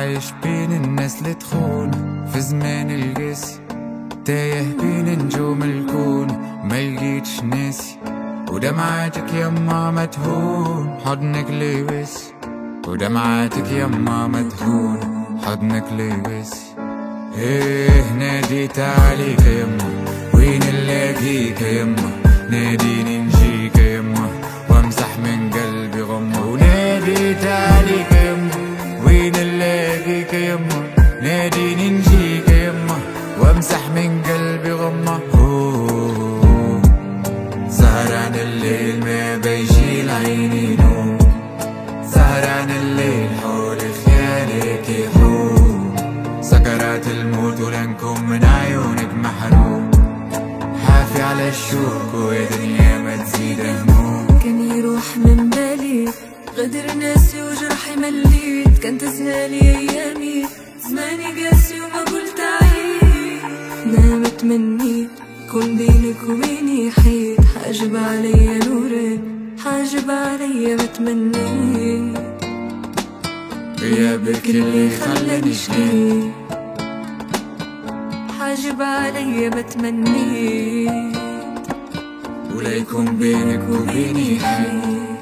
عايش بين الناس اللي تخون في زمان القاسي، تايه بين نجوم الكون ما لقيتش ناسي. ودمعاتك يما ما تهون حضنك لواسي، ودمعاتك يما ما تهون حضنك لواسي. ايه ناديت عليك يما وين نلاقيك يما، ناديني نجيك يما وامسح من قلبي غمة. وناديت عليك يما وين نلاقيك يما، ناديني نجيك يما وامسح من قلبي غمة. سهران الليل ما بيجي لعيني نوم، سهران الليل حول خيالك يحوم. سكرات الموت ولنكم من عيونك محروم، حافي على الشوق ويا دنيا ما تزيد هموم. كان يروح من بالي غدر ناسي وجرحي مليت، كان تسهالي ايامي زماني قاسي وما قلت عيد. نامت مني كون بينك وبيني حيط، حاجب عليا نورك حاجب عليا بتمنيت. غيابك اللي خلاني شقيت، حاجب عليا بتمنيت. ولا يكون بينك وبيني حيط.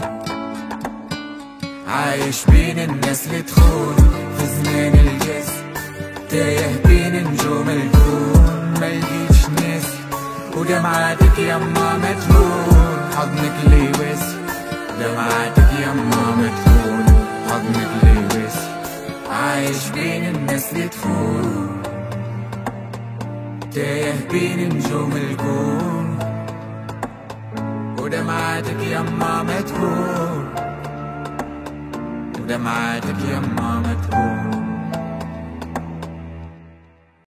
عايش بين الناس اللي تخون في زمان القاسي، تايه بين نجوم الكون ما لقيتش ناسي. ودمعاتك يما ما تهون حضنك لواسي، دمعاتك يما ما تهون حضنك لواسي. عايش بين الناس اللي تخون، تايه بين نجوم الكون. ودمعاتك يما ما تهون، ودمعاتك يما ما تهون.